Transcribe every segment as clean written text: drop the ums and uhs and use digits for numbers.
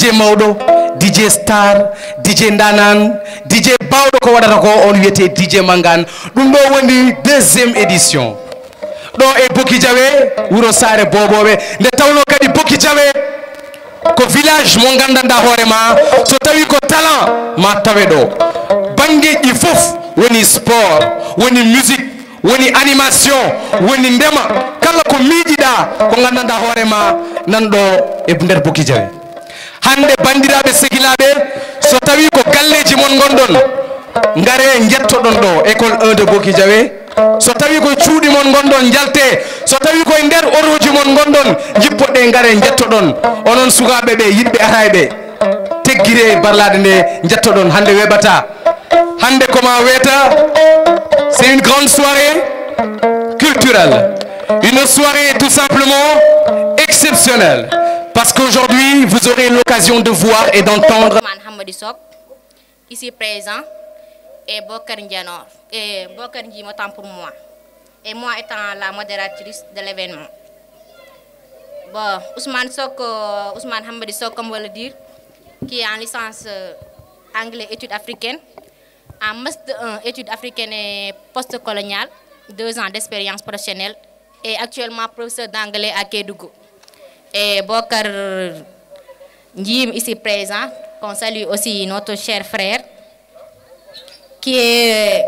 DJ Mawdo, DJ Star, DJ Ndanan, DJ Bawdo ko wadata ko on wiyete DJ Mangan. Ɗum ɗo woni deuxième édition. Ɗo e Boki Diawe wuro Sare Boboɓe nde tawno kadi Boki Diawe ko village mo gandanɗa hoorema so tawi ko talent ma tawe ɗo bangeji fof woni sport woni musique woni animation woni ndema kala ko miijiɗa ko gandanɗa hoorema nanɗo e nder Boki Diawe hande bandiraɓe sehilaɓe so tawi ko galleji mon gonɗon ngare jettoɗon ɗo école 1 de Boki Diawe so tawi ko cuuɗi mon gonɗon jalte so tawi koye nder oroji mon gonɗon jippoɗe ngare jettoɗon onon sukaɓe ɓe yiɗɓe arayɓe teggire barlade nde jettoɗon hande weɓata hande koma weta c'est une grande soirée culturelle une soirée tout simplement exceptionnelle parce qu'aujourd'hui vous aurez l'occasion de voir et d'entendre Hamadi Sok ici présent et Bokar Ndianor et Bokar Ndji m'attend pour moi et moi étant la modératrice de l'événement. Bon, Ousmane Hamadi Sok, comme on va le dire, qui est en licence anglais études africaines, en master 1 études africaines et post-coloniales, 2 ans d'expérience professionnelle et actuellement professeur d'anglais à Kédougou. Et Bokar Ndji ici présent, qu'on salue aussi notre cher frère, qui est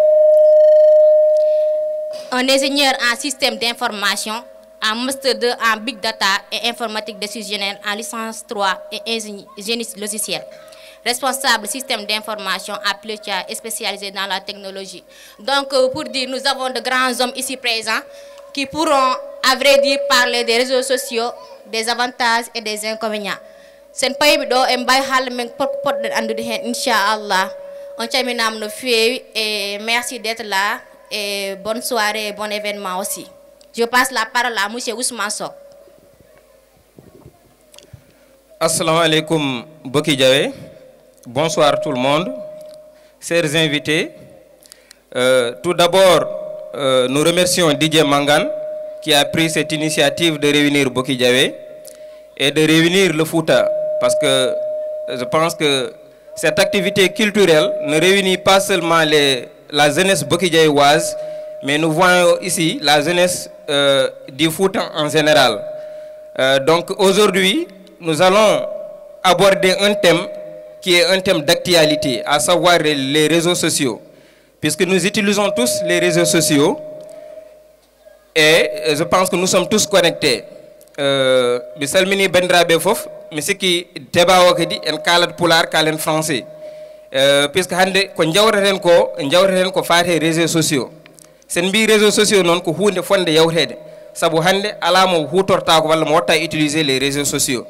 un ingénieur en système d'information, en master 2 en big data et informatique décisionnelle, en licence 3 et génie logiciel. Responsable système d'information à Pletia et spécialisé dans la technologie. Donc, pour dire, nous avons de grands hommes ici présents qui pourront, à vrai dire, parler des réseaux sociaux, des avantages et des inconvénients. C'est un pays où on va Inch'Allah. On termine nos filles et merci d'être là et bonne soirée et bon événement aussi. Je passe la parole à M. Ousmane Sok. Assalamu alaikum Boki Diawe. Bonsoir tout le monde. Chers invités, tout d'abord, nous remercions DJ Mangan qui a pris cette initiative de réunir Boki Diawe et de réunir le Fouta parce que je pense que cette activité culturelle ne réunit pas seulement la jeunesse bokidiaoise, mais nous voyons ici la jeunesse du foot en général. Donc aujourd'hui, nous allons aborder un thème qui est un thème d'actualité, à savoir les réseaux sociaux. Puisque nous utilisons tous les réseaux sociaux et je pense que nous sommes tous connectés. Bisalmini Bendrabe Fof, mais ce qui débat en kalat polar kalen français puisque hande ko jawreten ko faate réseaux sociaux sen bi réseaux sociaux non ko hunde fonde yawtede sabu hande ala mo hutorta ko walla mo watta utiliser les réseaux sociaux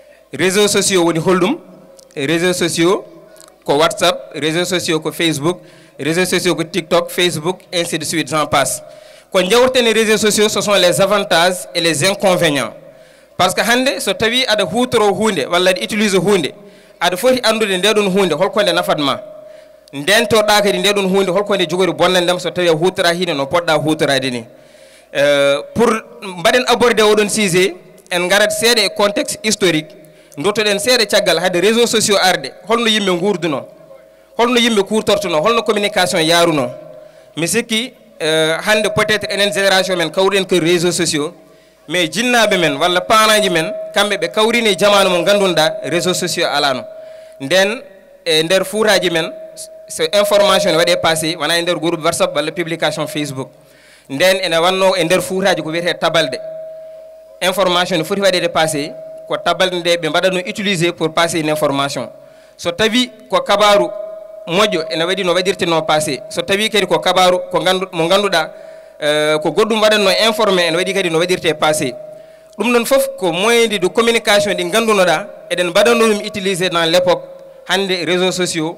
woni holdum réseaux sociaux ko WhatsApp réseaux sociaux ko Facebook réseaux sociaux ko TikTok Facebook ainsi de suite j'en passe ko jawreten réseaux sociaux ce sont les avantages et les inconvénients. Parce que hande so tawi ada hutoro hunde walla ada utilise hunde ada foti andude ndedon hunde holko nde nafadma nden to da kadi ndedon hunde holko nde jogori bonnandem so tawi hutora hine no podda hutorade ni pour mbaden aborder odon sujet en garat seede e contexte historique ndotoden seede tiagal hade réseaux sociaux arde holno yimbe ngurduno holno yimbe kurtortuno holno communication yaruno mi sikki hande peut-être enen génération men kawren que réseaux sociaux mais jinnaɓe men walla paanaji men kamɓe ɓe kawrini jamanu mo gandunɗa réseaux sociaux alano nden e nder fuuraji men so information waɗe passé wona e nder groupe WhatsApp walla publication Facebook nden ene wanno e nder fuuraji ko wiyete tabalde information ne foti waɗede passé ko tabalde nde ɓe mbaɗatno utiliser pour passer une information so tawi ko kabaru moƴƴo ene waɗi no waɗirteno passé so tawi kadi ko kabaru ko mo ganduɗa ko goddum waɗanno informé en waɗi kadi no waɗirte passé ɗum ɗon fof ko moyen de communication ɗi gandunoɗa eɗen mbaɗanno ɗum utiliser dans l'époque hande réseaux sociaux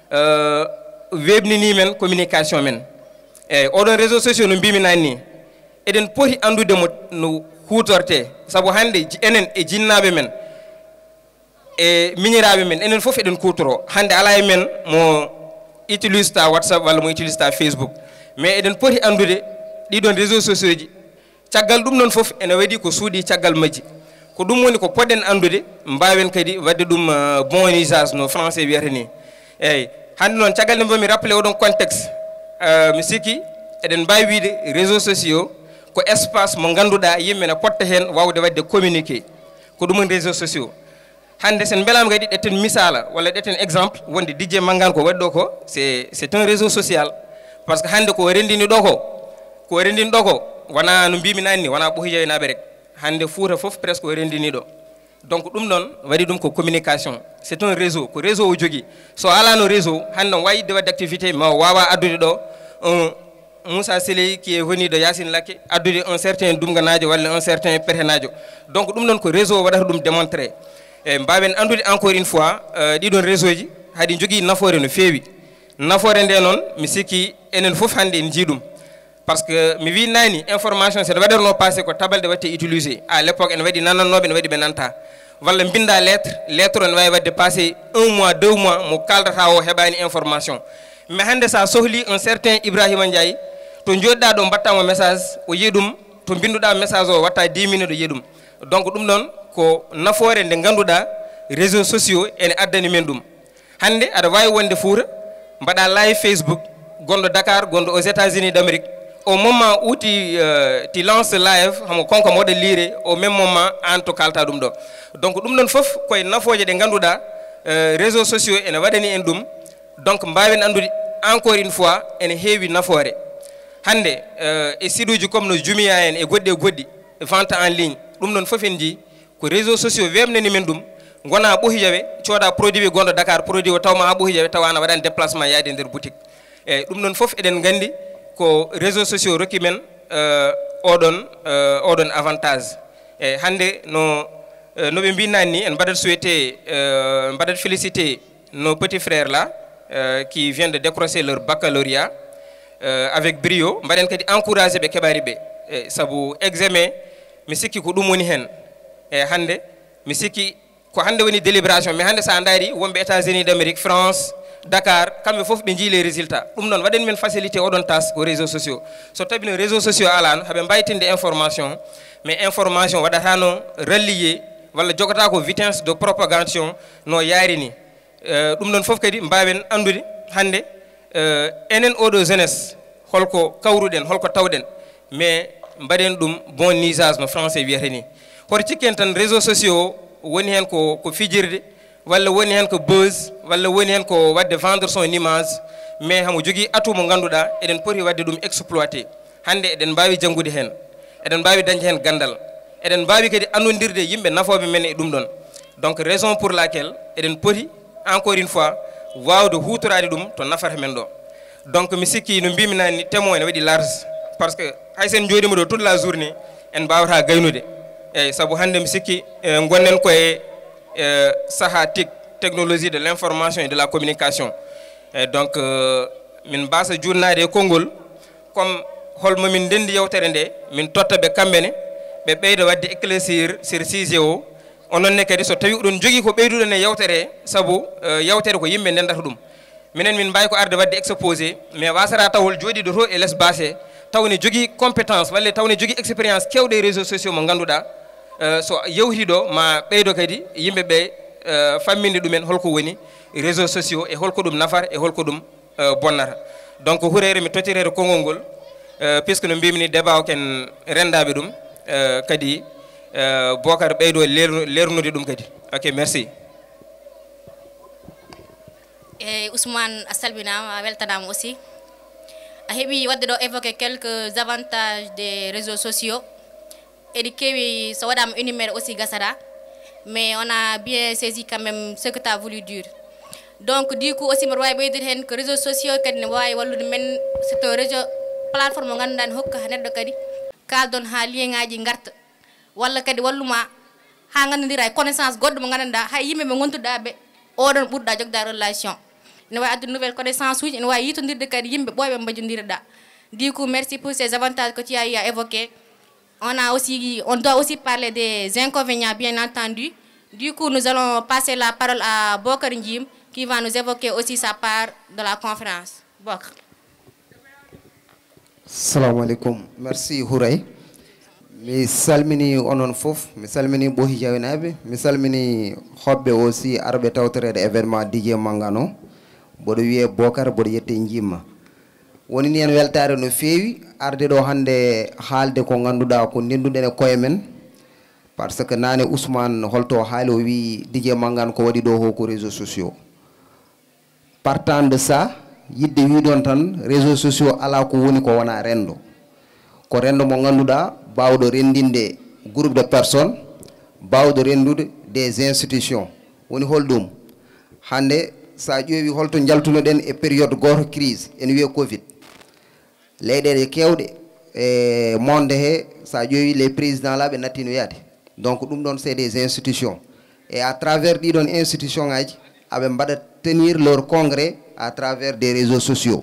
webnini men communication men eyyi oɗon réseaux sociaux no mbimi nani ni eɗen poti andude no hutorte saabu hande enen e jinnaɓe men e miñiraɓe men enen fof eɗen kutoro hande ala e men mo utilise ta WhatsApp walla mo utilise ta Facebook mais eɗen poti andude ɗiɗon réseaux sociaux ji caggal ɗum noon fof ene waɗi ko suuɗi caggal majji ko ɗum woni ko poɗɗen andude mbawen kadi wadde ɗum bon usage no français wiyata ni eyyi hande noon caggal nde mbomi rappelé oɗon contexte mi sikki eɗen mbawi wiide réseaux sociaux ko espace mo ganduɗa yimɓe ne potta hen wawde wadde communiqué ko ɗum woni réseaux sociaux hande sen beelama kadi ɗetten misala walla ɗetten exemple wonde DJ Mangane ko waɗi ɗo ko c'est un réseau social par ce que hande ko rendini ɗo ko rendini ɗo ko wona no mbimi nani ni wona ɓohi jeynaɓe rek hande Fouta foof presque o rendini ɗo donc ɗum ɗon waɗi ɗum ko communication c'est un réseau ko réseau o jogui so alano réseau hande on wayide wadde activité ma wawa addude ɗo un Moussa Séley qui est venu de Yacine Laké addude un certain Dumganajo walla un certain Perhenajo donc ɗum ɗon ko réseau waɗata ɗum démontré e mbawen andude encore une fois ɗiɗon réseau ji haɗi jogui nafoore no feewi nafoore nde noon mi sikki enen foof hande en jiiɗum par ce que mi wi nani information seɗa waɗatno passé ko tabalde watte utilisé à l'époque ene waɗi nanannoɓe ene waɗi ɓe nanta walla binda lettre o ne wawi wadde passé 1 mois 2 mois mo kaldata o heɓani information mais hande sa sohli un certain Ibrahima Ndiaye to joɗɗa ɗo mbattamo message o yiya ɗum to binduɗa message o watta 10 minutes o yiya ɗum donc ɗum ɗon ko nafoore nde ganduɗa réseaux sociaux ene addani men ɗum hande aɗa wawi wonde Fouta mbaɗa live Facebook gonɗo Dakar gonɗo aux États-Unis d'Amérique au moment où tu lances live hamo konko moɗa liire au même moment an to kalta ɗum ɗo donc ɗum ɗon foof koye nafoje ɗe ganduɗa réseaux sociaux ene waɗani en ɗum donc mbawen andude encore une fois ene heewi nafoore hande e site uji comme no Jumia en e goɗɗi vente en ligne ɗum ɗon foof en jii ko réseaux sociaux wemnani men ɗum gona ɓohi jawe cooda produit ɓe gonɗo Dakar produit o tawma ha ɓohi jawe tawa ana waɗani déplacement yaade nder boutique eyyi ɗum ɗon foof eɗen gandi ko réseaux sociaux rokki men oɗon avantage eyyi hande noɓe mbinani ni en mbaɗat souhaité mbaɗat félicité nos petits frères là qui viennent de décrocher leur baccalauréat avec brio mbaɗen kadi encouragé ɓe keɓari ɓe saabu examen mi sikki ko ɗum woni hen e hande mi sikki ko hande woni délibération mais hande sa daari wonɓe États-Unis d'Amérique France Dakar kamɓe foof ɓe jii les résultats ɗum noon waɗen men facilité oɗon tas ko réseaux sociaux so tawi no réseaux sociaux alano haɓe mbaytinde information mais information waɗatano rallier walla jogata ko vitesse de propagation no yaari ni ɗum ɗon foof kadi mbawen andude hande enen oɗo jeunesse holko kawruɗen holko tawɗen mais mbaɗen ɗum bon usage no français wiyata ni hoto cikken tan réseaux sociaux woni hen ko fijirde walla woni hen ko buzz walla woni hen ko wadde vendre son image mais hamo jogui atout mo ganduɗa eɗen poti wadde ɗum exploité hande eɗen mbawi janggude hen eɗen mbawi dañde hen gandal eɗen mbawi kadi annodirde yimɓe nafoɓe men e ɗum ɗon donc raison pour laquelle eɗen poti encore une fois wawde hutorade ɗum to nafata men ɗo donc mi sikki no mbimi nani témoin ene waɗi large par ce que hay sen jooɗima ɗo toute la journée en mbawata gaynude eyyi saabu hande mi sikki gonnen koye saaha technologie de l'information et de la communication et donc min mbasa jurnade e konngol comme holmo min ndendi yewtere nde min totta ɓe kamɓene ɓe ɓeyda wadde éclaircir sur sujet o ononne kadi so tawi oɗon jogui ko ɓeyduɗon e yewtere saabu yewtere ko yimɓe ndendata ɗum minen min mbawi ko arde wadde exposé mais wasata tawol jooɗiɗo to e less basse tawne jogui compétence walla tawne jogui expérience kewɗe e réseaux sociaux mo ganduɗa so yewtiɗo ma ɓeydo kadi yimɓeɓe famminde ɗumen holko woni réseaux sociaux e holko ɗum nafata e holko ɗum bonnata donc hurere mi totirere konngol ngol puisque no mbimini débat o ken rendaɓe ɗum kadi Bocar ɓeydo lernude ɗum kadi ok merci et Ousmane a salminama a weltanama aussi a heeɓi wadde ɗo évoqué quelques avantages des réseaux sociaux eɗi kewi so waɗama énuméré aussi gasata mais on a bien saisi quand même ce que tu as voulu dire donc du coup aussi mbiɗa wawi ɓeydude hen que réseaux sociaux kadi ne wawi wallude men c'est un réseau plateforme mo ganduɗa ne hokka neɗɗo kadi kaldon ha lien ngaji garta walla kadi walluma ha gandodira e connaissance goɗɗo mo gandanɗa hay yimɓe ɓe gonduɗa ɓe oɗon ɓurɗa jogda relation ne wawi addude nouvelle connaissance uji ne wawi yitodirde kadi yimɓe ɓoyɓe mbajodiriɗa du coup merci pour ces avantages que tu as évoqué. On doit aussi parler des inconvénients, bien entendu. Du coup, nous allons passer la parole à Bocar Njim, qui va nous évoquer aussi sa part de la conférence. Bocar. Salam alaikum. Merci, Houray. mi salmini onon fof mi salmini Boki Diawe naɓe mi salmini hoɓɓe aussi arɓe tawtorede événement DJ Mangan o mboɗo wiye Bocar mboɗo yette jimma woni ni en weltare no feewi arde ɗo hande haalde ko ganduɗa ko ndenduɗen e koye men par ce que nane Ousmane holto haali o wi DJ Mangan ko waɗi ɗo ho ko réseaux sociaux partant de ça yidde wiɗon tan réseaux sociaux ala ko woni ko wona rendo ko rendo mo ganduɗa bawɗo rendinde groupe de personnes bawɗo rendude des institutions woni holɗum hande sa ƴeewi holto jaltunoɗen e période goto crise ene wiye covid leyɗeɗe kewɗe e monde he sa ƴeewi les présidents la ɓe nattino yaade donc ɗum ɗon c'est des institutions et à travers ɗiɗon institution ngaji aɓe mbaɗa tenir leur congrès à travers des réseaux sociaux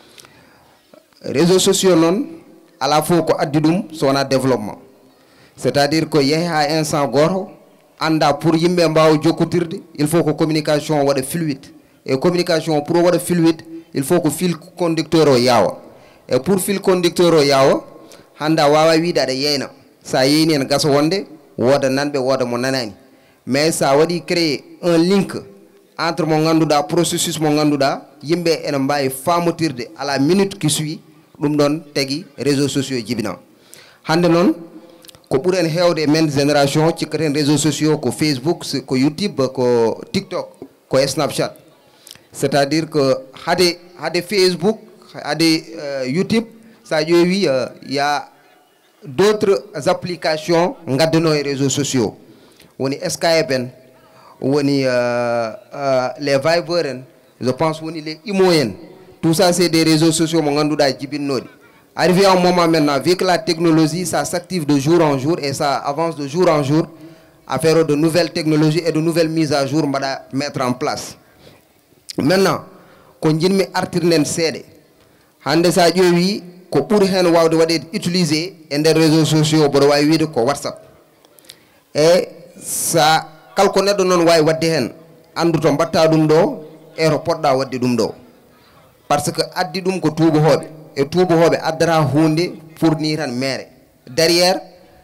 noon ala fof ko addi ɗum so wona développement c'est à dire ko yeehe ha instant goto anda pour yimɓe mbawa jokkotirde il faut que communication waɗa fluide et communication pour waɗa fluide il faut que fil conducteur o yaawa et pour fil conducteur o yaawa hande a wawa wiide aɗa yeyna sa yeyni en gasa wonde wooda nanɓe wooda mo nanani mais sa waɗi créé un link entre mo ganduɗa processus mo ganduɗa yimɓe ene mbawi famotirde à la minute qui suit ɗum ɗon tagui réseaux sociaux jibina hande noon ko ɓuuren hewde e men génération cikkaten réseaux sociaux ko Facebook ko YouTube ko TikTok ko Snapchat c'est à dire que hade Facebook hade YouTube sa ƴeewi ya d'autres applications gaddano e réseaux sociaux woni Skype en woni les Viber en je pense woni les Imo en tout ça c'est des réseaux sociaux mo ganduɗa jibinnoɗi arrivé à un moment maintenant vu que la technologie ça s'active de jour en jour et ça avance de jour en jour affaire de nouvelles technologies et de nouvelles mises à jour mbaɗa mettre en place maintenant ko jinmi artirden seeɗe hande sa ƴeewi ko ɓuuri hen wawde waɗede utilisé e nder réseaux sociaux mboɗo wawi wiide ko WhatsApp e sa kala ko neɗɗo noon wawi wadde hen andu to mbatta ɗum ɗo e to poɗɗa wadde ɗum ɗo par ce que addi ɗum ko tubahoɓe e tubahoɓe addata hunde pour ni tan mere derrière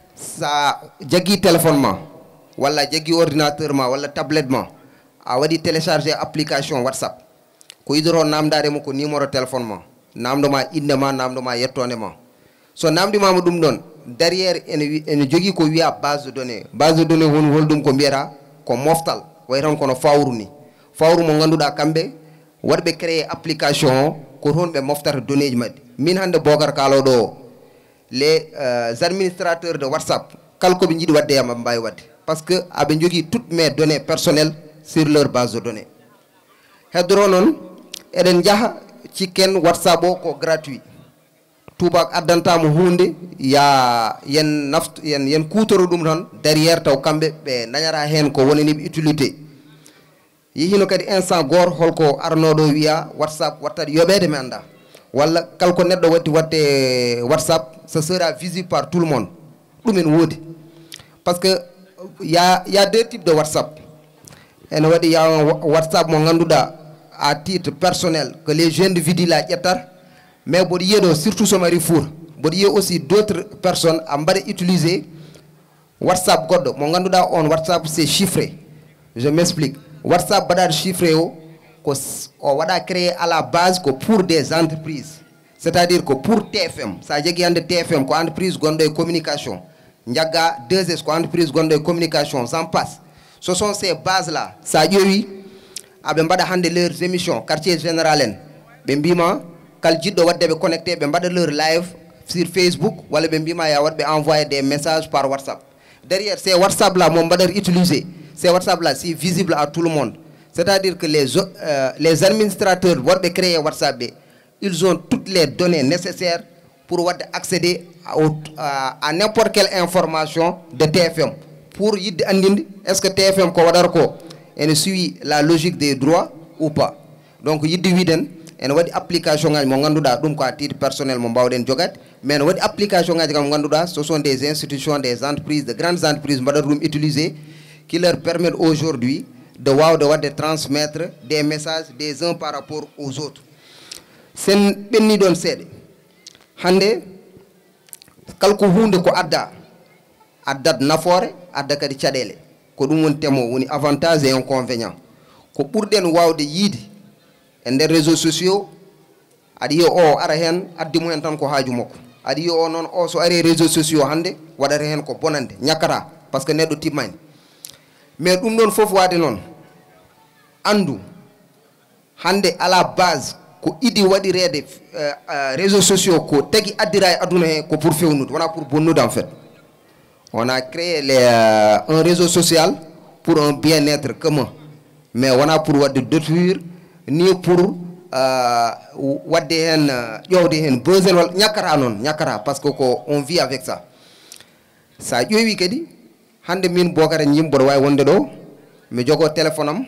sa jagui téléphone ma walla jagui ordinateur ma walla tablette ma a waɗi téléchargé application WhatsApp ko idoro namdademo ko numéro téléphone ma namdoma inde ma namdoma yettode ma so namdimama ɗum ɗon derrière ene jogui ko wiya base de données woni holɗum ko mbiyata ko moftal way tan kono fawru ni fawru mo ganduɗa kamɓe waɗɓe créé application o ko toon ɓe moftata données ji maɓɓe min hande Bocar kaloɗo o les administrateurs de WhatsApp kala koɓe jiiɗi wadde yam ɓe mbawi wadde par ce que aɓe jogui toutes mes données personnelles sur leur base de données heddoro noon eɗen jaaha cikken WhatsApp o ko gratuit tubak addantamo hunde ya yen kutoro ɗum tan derrière taw kamɓe ɓe dañata hen ko wonaniɓe utilité yihino kadi instant goto holko arnoɗo wiya WhatsApp wattat yoɓede mi anda walla kala ko neɗɗo watti watte WhatsApp ce sera visible par tout le monde ɗum en woodi par ce que y a deux types de WhatsApp ene waɗi ya WhatsApp mo ganduɗa à titre personnel que les jeunes vidéo la ƴettat mais mboɗo yiiɗo surtout so mari four mboɗo yiya aussi d'autres personnes a mbaɗa utiliser WhatsApp goɗɗo mo ganduɗa on WhatsApp c'est chiffré je m'explique WhatsApp mbaɗaɗo chiffré o ko o waɗa créé à la base ko pour des entreprises c'est à dire que pour TFM sa jagui hande TFM ko entreprise gonɗo e communication jagga 2S ko entreprise gonɗo e communication j'en passe ce sont ces bases là sa ƴeewi aɓe mbaɗa hande leurs émissions quartier général en ɓe mbima kala jiɗɗo wadde ɓe connecté ɓe mbaɗa leur live sur Facebook walla ɓe mbima ya waɗ ɓe envoyé des messages par WhatsApp derrière ces WhatsApp là mo mbaɗata utilisé ces WhatsApp là c'est visible à tout le monde c'est à dire que les administrateurs waɗɓe créé WhatsApp ɓe ils ont toutes les données nécessaires pour wadde accéder à n'importe quelle information de TFM pour yidde andinde est ce que TFM ko waɗata ko ene suit la logique des droits ou pas donc yidde wiiden ene waɗi application ngaji mo ganduɗa ɗum ko à titre personnel mo mbawɗen jogade mais ne waɗi application ngaji kam mo ganduɗa ce sont des institutions des entreprises de grandes entreprises mbaɗata ɗum utiliser qui leur permettent aujourd'hui de wawde wadde transmettre des messages des uns par rapport aux autres sen ɓenni ɗon seeɗa hande kala ko hunde ko adda addat nafoore adda kadi caɗele ko ɗum woni temo woni avantage et inconvénient ko ɓurɗen wawde yiide e nder réseaux sociaux aɗa yiya o ara hen addimo hen tan ko haaju makko aɗa yiya o noon o so ari réseaux sociaux hande waɗata hen ko bonande ñakkata par ce que neɗɗo timmani mais ɗum ɗon foof waade noon andu hande ala base ko idi waɗirede réseaux sociaux ko tagi addira e aduna he ko pour fewnude wona pour bonnude en fait on a créé un réseau social pour un bien-être commun mais wona pour wadde détruire ni pour wadde hen ƴowde hen besoin walla ñakkata noon ñakkata par ce que ko on vit avec ça sa ƴeewi kadi hande min Bocara Njim mboɗo wawi wonde ɗo mi jogo téléphone am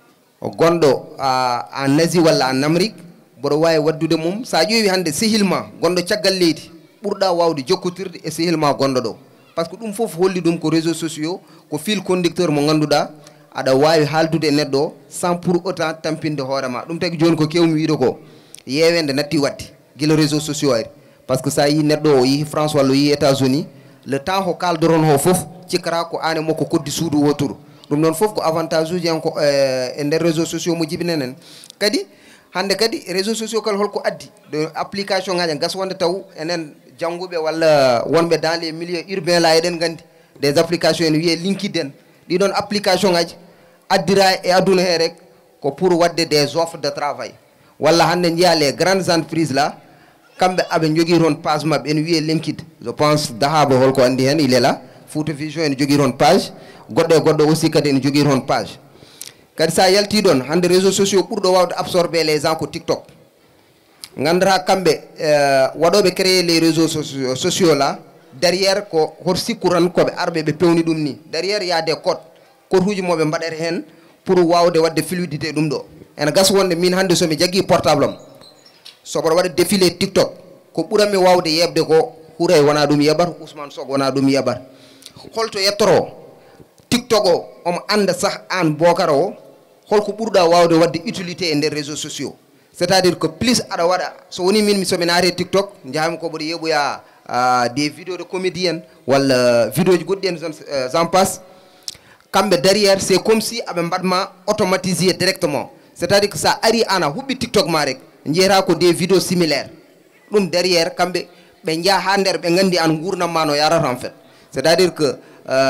gonɗo en Asie walla en Amérique mboɗo wawi waddude mum sa ƴeewi hande sehilma gonɗo caggal leydi ɓurɗa wawde jokkotirde e sehilma gonɗo ɗo par ce que ɗum foof holli ɗum ko réseaux sociaux ko fil conducteur mo ganduɗa aɗa wawi haaldude e neɗɗo o sans pour autant tampinde hoorema ɗum tagi joni ko kewmi wiide ko yewende natti wadde guila réseaux sociaux ari par ce que sa yi neɗɗo o yeehi France walla o yeehi États-Unis le temps ko kaldoron ho foof cikkata ko an e makko koddi suudu woturu ɗum noon foof ko avantage uji en ko e nder réseaux sociaux mo jibinenen kadi hande kadi réseaux sociaux kala holko addi de application ngaji gas wonde taw enen jangguɓe walla wonɓe dans les milieux urbains la eɗen gandi des applications en wiye LinkedIn ɗiɗon application ngaji addira e aduna he rek ko pour wadde des offres de travail walla hande jiiya les grandes entreprises là kamɓe aɓe jogui toon page mabɓe en wiye LinkedIn je pense Dahaba holko andi hen il est là Fouta Vision ene jogui toon page goɗɗo e goɗɗo aussi kadi ene jogui toon page kadi sa yalti ɗon hande réseaux sociaux ɓurɗo wawde absorber les gens ko TikTok gandata kamɓe waɗoɓe créer les réseaux sociaux là derrière ko hoto sikku tan koɓe arɓe ɓe pewni ɗum ni derrière y a des codes uji moɓe mbaɗere hen pour wawde wadde fluidité ɗum ɗo ene gasa wonde min hande somi jagui portable am soɓoɗo waɗa défilé TikTok ko ɓuranmi wawde yebde ko Houreye wona ɗum yeɓata Ousmane Sow wona ɗum yeɓata holto yettoro TikTok o omo anda sah an Bocara o holko ɓurɗa wawde wadde utilité e nder réseaux sociaux c'est à dire que plus aɗa waɗa so woni min somi naati TikTok jahami ko ɓoɗo yeɓoya des vidéos de comédien walla vidéo ji goɗɗi en j'en passe kamɓe derrière c'est comme si aɓe mbaɗma automatisé directement c'est à dire que sa ari an a huɓɓi TikTok ma rek jeeyata ko des vidéos similaires ɗum derrière kamɓe ɓe jaa ha nder ɓe gandi an gurdam ma no yarata en fait c'est à dire que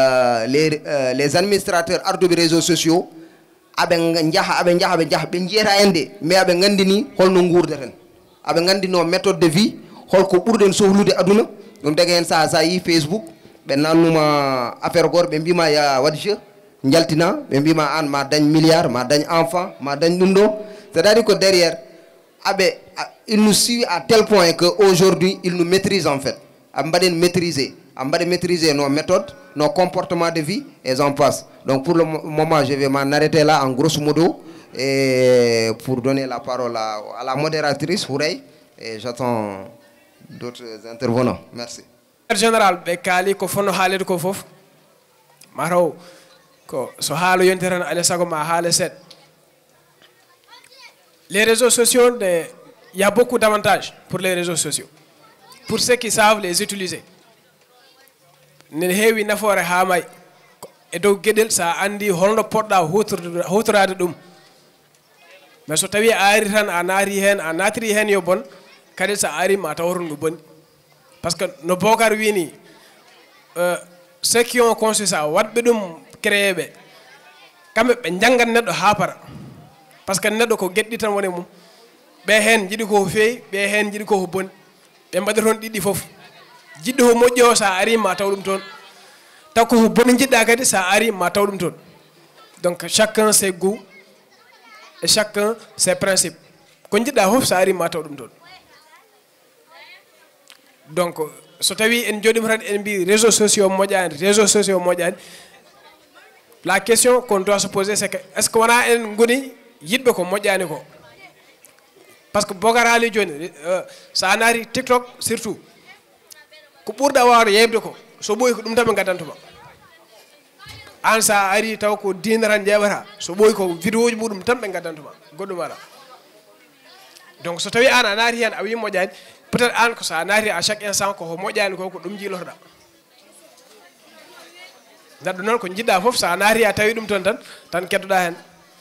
les administrateurs arduɓe réseaux sociaux aɓe jaaha ɓe jiyata en de mais aɓe gandini holno gurdeten aɓe gandino méthode de vie holko ɓurɗen sohlude aduna ɗum daga hen sa yi Facebook ɓe nannuma affaire goto ɓe mbima ya waɗ jeu jaltina ɓe mbima an ma dañ milliard ma dañ enfant ma dañ ɗum ɗo c'est à dire que derrière il nous suit à tel point que aujourd'hui il nous maîtrise en fait aɓe mbaɗen maîtriser nos méthodes nos comportements de vie et j'en passe donc pour le moment je vais m'en arrêter là en grosso modo et pour donner la parole à la modératrice Houreye et j'attends d'autres intervenants merci. Général ɓe kaali ko fonno haalede ko fof mataw ko so haala yonti tan alay saago ma haala seeɗa les réseaux sociaux il y a beaucoup d'avantages pour les réseaux sociaux pour ceux qui savent les utiliser ne heewi nafoore ha may e dow gueɗel sa andi holno poɗɗa hutorade ɗum mais so tawi a ari tan a natiri hen yo bon kadi sa ari ma taw hoto ndu boni parce que no Bocar wini ceux qui ont conçu ça wadɓe ɗum créé ɓe kamɓe ɓe janggat neɗɗo ha para par ce que neɗɗo ko gueɗɗi tan woni mum ɓe hen jiiɗi koko feewi ɓe hen jiiɗi koko boni ɓe mbaɗi toon ɗiɗɗi foof jiɗɗo ko moƴƴi o sa ari ma taw ɗum toon taw koko boni jiɗɗa kadi sa ari ma taw ɗum toon donc chacun ses goûts et chacun ses principes ko jiɗɗa foof sa ari ma taw ɗum toon donc so tawi en jooɗima tan en mbi réseaux sociaux moƴƴani la question qu'on doit se poser c'est que est ce que wona en goni yiɗɓe ko moƴƴani ko par ce que Bocar haali joni sa naati TikTok surtout ko ɓurɗa wawde yeyde ko so ɓooyi ko ɗum tan ɓe gaddantuma an sa ari taw ko diina tan ƴeɓata so ɓooyi ko vidéo ji muɗum tan ɓe gaddantuma goɗɗum waɗa donc so tawi an a naati hen a wi moƴƴani peut être an ko sa naati à chaque instant ko moƴƴani ko ɗum jiilotoɗa neɗɗo noon ko jiɗɗa fof sa naati a tawi ɗum toon tan keddoɗa hen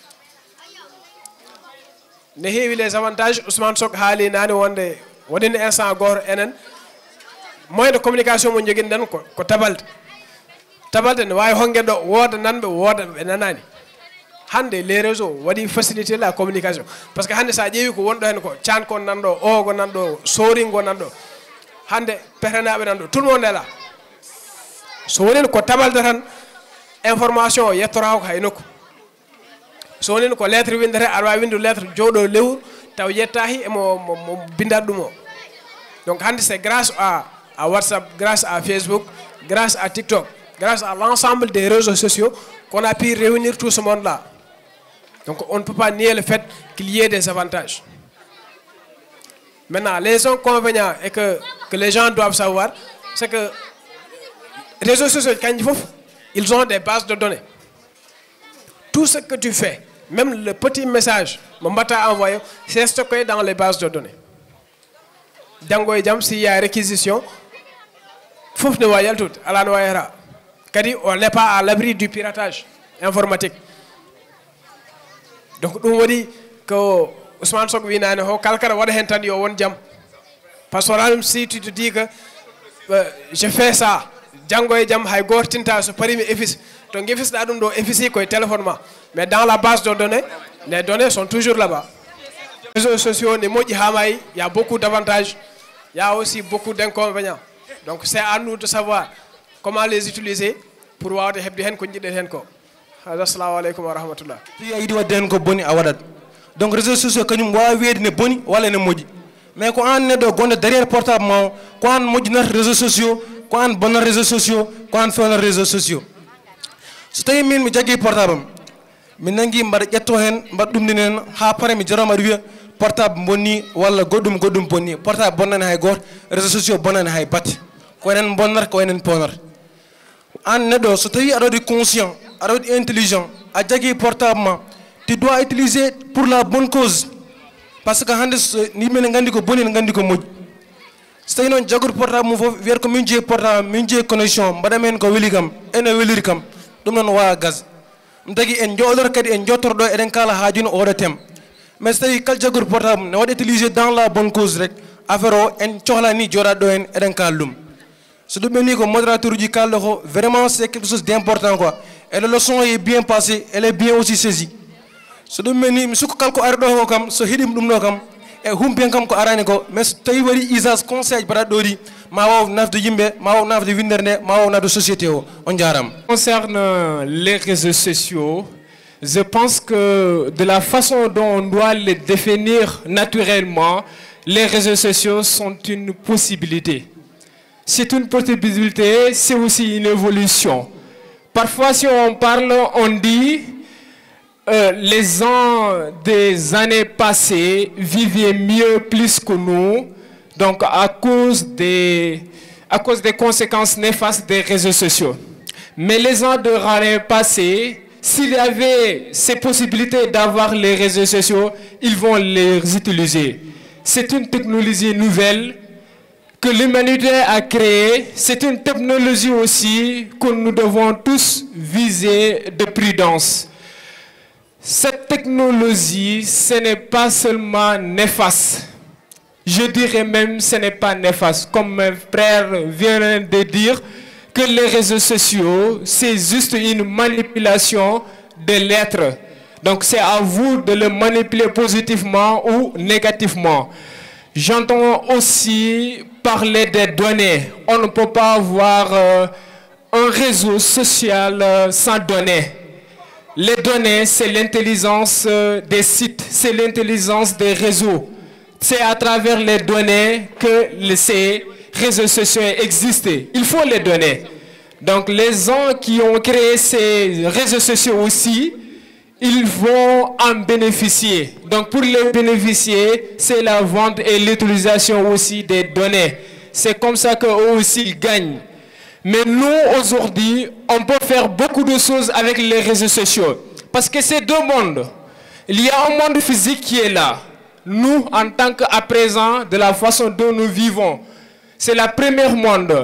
ne heewi les avantages Ousmane Sok haali nani wonde waɗino instant goto enen moyen de communication mo joguinoɗen ko tabalde ne wawi honguede ɗo wooda nanɓe wooda ɓe nanani hande les réseaux waɗi facilité la communication par ce que hande sa ƴeewi ko wonɗo hen ko can ko nanɗo o ko nanɗo soringo nanɗo hande petenaɓe nanɗo tout le monde est là so wonino ko tabalde tan information o yettora ko hay nokku so wonino ko lettre windete aɗa wawi winde lettre jooɗo lewru taw yettahi emo bindat ɗum o donc hande c'est grâce à WhatsApp grâce à Facebook grâce à TikTok grâce à l'ensemble des réseaux sociaux qu'on a pu réunir tout ce monde là donc on ne peut pas nier le fait qu'il y ait des avantages maintenant les inconvénients et que les gens doivent savoir c'est que les réseaux sociaux ils ont des bases de données tout ce que tu fais même le petit message mon bata envoyé c'est stocké dans les bases de données Django et Jam s'il y a réquisition fouf ne voyait tout à la noyera kadi on n'est pas à l'abri du piratage informatique donc on dit que Ousmane Sok winane ho kalkara wada hen tan yo won jam parce que même si tu te dis que je fais ça Django et Jam hay gortinta so pari mi effice to gefisda dum do effice ko téléphone ma mais dans la base de données les données sont toujours là-bas les réseaux sociaux ne moji hamay il y a beaucoup d'avantages il y a aussi beaucoup d'inconvénients donc c'est à nous de savoir comment les utiliser pour wawde hebde hen ko jidden hen ko assalamu alaikum wa rahmatullah fi ayidi wadden ko boni a wadat donc réseaux sociaux kanyum wawi weede ne boni wala ne moji mais ko an neɗɗo gonde derrière portable ma ko an mojjinata réseaux sociaux ko an bonnat réseaux sociaux ko an fewnat réseaux sociaux so tawi min mi jaggi portable am mi nangi mbaɗa ƴetto hen mbaɗa ɗumdini hen ha pare mi jaroma aɗa wiya portable bonni walla goɗɗum bonni portable bonnani hay goto réseaux sociaux bonnani hay batte ko enen bonnata ko enen ponata an neɗɗo so tawi aɗa waɗi conscient aɗa waɗi intelligent a jaggi portable ma tu dois utiliser pour la bonne cause par ce que hande yimɓe ne gandi ko boni ne gandi ko moƴƴi so tawi noon jaggude portable mum foof wiyata ko min jeeyi portable min jeeyi connexion mbaɗam hen ko weeli kam ene weliri kam ɗum noon wawa gas ɗum tagui en joɗor kadi en jottoro ɗo eɗen kala haajuni oɗo thème mais so tawi kala jaggude portable ne waɗa utilisé dans la bonne cause rek affaire o en cohlani joɗade ɗo hen eɗen kala ɗum so ɗum ɓe ni ko modérateur uji kalɗo ko vraiment c'est quelque chose d'important quoi et la leçon est bien passée elle est bien aussi saisie so ɗum ɓe ni mi sukka kala ko ari ɗo ko kam so heeɗima ɗum ɗo kam e humpen kam ko arani ko mais so tawi waɗi usage conseil mbaɗaɗo ɗo ɗi ma waw nafde yimɓe ma waw nafde windere nde ma waw nafde société o on jarama. Concernant les réseaux sociaux, je pense que de la façon dont on doit les définir naturellement, les réseaux sociaux sont une possibilité. C'est une possibilité, c'est aussi une évolution. Parfois, si on parle, on dit les gens des années passées vivaient mieux plus que nous, donc à cause des conséquences néfastes des réseaux sociaux. Mais les gens de l'année passée, s'il y avait ces possibilités d'avoir les réseaux sociaux, ils vont les utiliser. C'est une technologie nouvelle que l'humanité a créée. C'est une technologie aussi que nous devons tous viser de prudence. Cette technologie, ce n'est pas seulement néfaste. Je dirais même que ce n'est pas néfaste. Comme mes frères viennent de dire, que les réseaux sociaux, c'est juste une manipulation de l'être. Donc c'est à vous de le manipuler positivement ou négativement. J'entends aussi parler des données. On ne peut pas avoir un réseau social sans données. Les données, c'est l'intelligence des sites, c'est l'intelligence des réseaux. C'est à travers les données que ces réseaux sociaux existent. Il faut les donner. Donc les gens qui ont créé ces réseaux sociaux aussi, ils vont en bénéficier. Donc pour les bénéficier, c'est la vente et l'utilisation aussi des données. C'est comme ça qu'eux aussi ils gagnent. Mais nous, aujourd'hui, on peut faire beaucoup de choses avec les réseaux sociaux. Parce que c'est deux mondes. Il y a un monde physique qui est là. Nous, en tant qu'à présent, de la façon dont nous vivons, c'est le premier monde.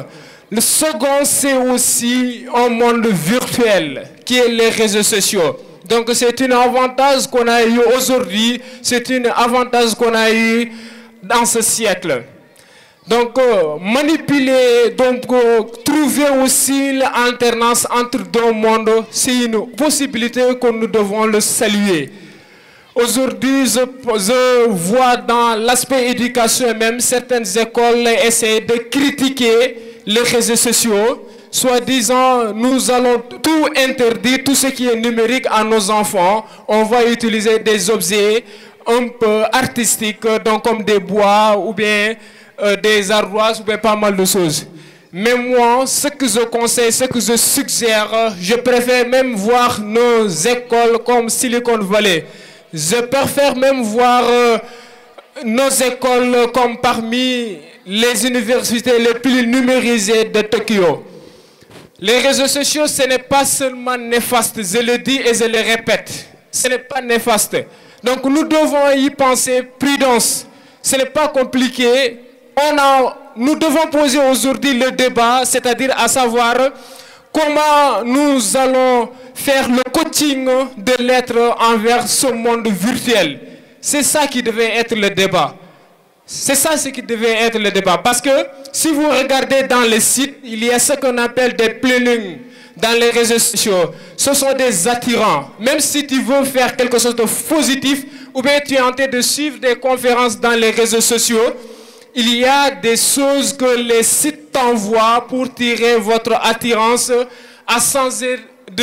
Le second, c'est aussi un monde virtuel, qui est les réseaux sociaux. Donc c'est un avantage qu'on a eu aujourd'hui, c'est un avantage qu'on a eu dans ce siècle. Donc manipuler, donc trouver aussi l'alternance entre deux mondes, c'est une possibilité que nous devons le saluer. Aujourd'hui, je vois dans l'aspect éducation même, certaines écoles essaient de critiquer les réseaux sociaux, soit disant nous allons tout interdire, tout ce qui est numérique à nos enfants, on va utiliser des objets un peu artistiques, donc comme des bois ou bien des ardoises ou bien pas mal de choses. Mais moi, ce que je conseille, ce que je suggère, je préfère même voir nos écoles comme Silicon Valley. Je préfère même voir nos écoles comme parmi les universités les plus numérisées de Tokyo. Les réseaux sociaux, ce n'est pas seulement néfaste, je le dis et je le répète. Ce n'est pas néfaste. Donc nous devons y penser prudence. Ce n'est pas compliqué. Nous devons poser aujourd'hui le débat, c'est-à-dire à savoir comment nous allons faire le coaching de l'être envers ce monde virtuel. C'est ça qui devait être le débat. C'est ça ce qui devait être le débat. Parce que si vous regardez dans les sites, il y a ce qu'on appelle des plannings dans les réseaux sociaux. Ce sont des attirants. Même si tu veux faire quelque chose de positif, ou bien tu es en train de suivre des conférences dans les réseaux sociaux, il y a des choses que les sites t'envoient pour tirer votre attirance à changer